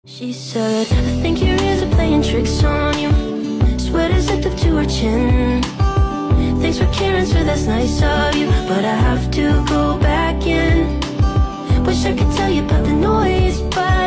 She said, I think your ears are playing tricks on you. Sweater zipped up to her chin. Thanks for caring, sir, that's nice of you, but I have to go back in. Wish I could tell you about the noise, but